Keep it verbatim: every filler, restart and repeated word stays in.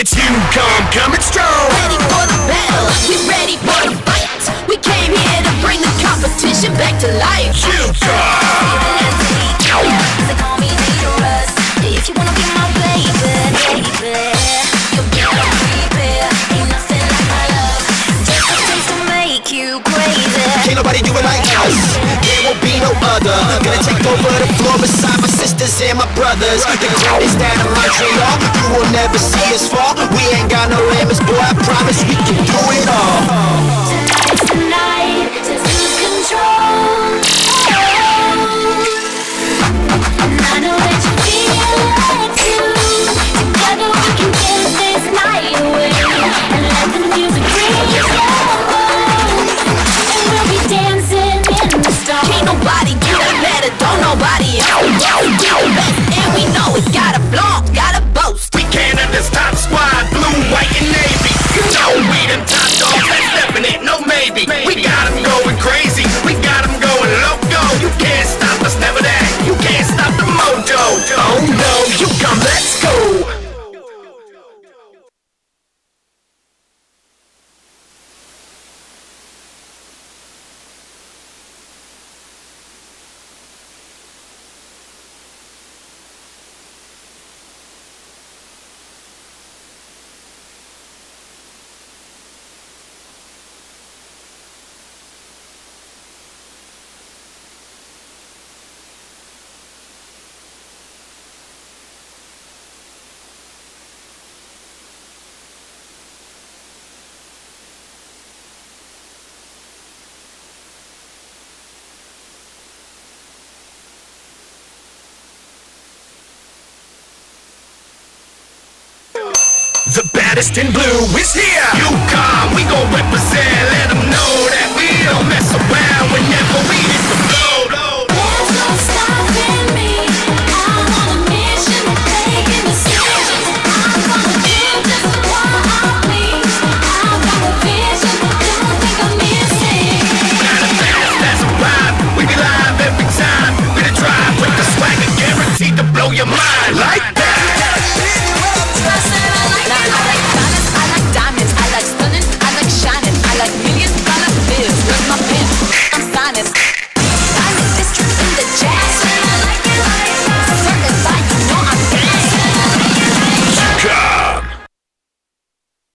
It's UConn coming strong. Ready for the battle, we ready for the fight. We came here to bring the competition back to life. UConn. They call me dangerous. If you wanna be my baby, baby, you better prepare. Ain't nothing like my love, just a taste to make you crazy. Can't nobody do it like us. There won't be no other. Gonna take over the floor beside my sisters and my brothers. The greatest out of Montreal. You will never see us fall. We ain't got no limits, boy. I promise we can do it all. Tonight's the night to lose control. And I know that you feel like too. Together we can dance this night away and let the music bring us home. And we'll be dancing in the storm. Can't nobody do it better, don't nobody else. We do the best and we know it. Gotta flaunt, gotta boast. We Canada's top squad, blue, white, and navy. You know we them top dogs, that's definite, no maybe. We got them going crazy, we got them going loco. You can't stop us, never that. You can't stop the mojo. Oh no, UConn, let's go. The baddest in blue is here. UConn, we gon' represent. Let them know that we don't mess around whenever we hit the floor.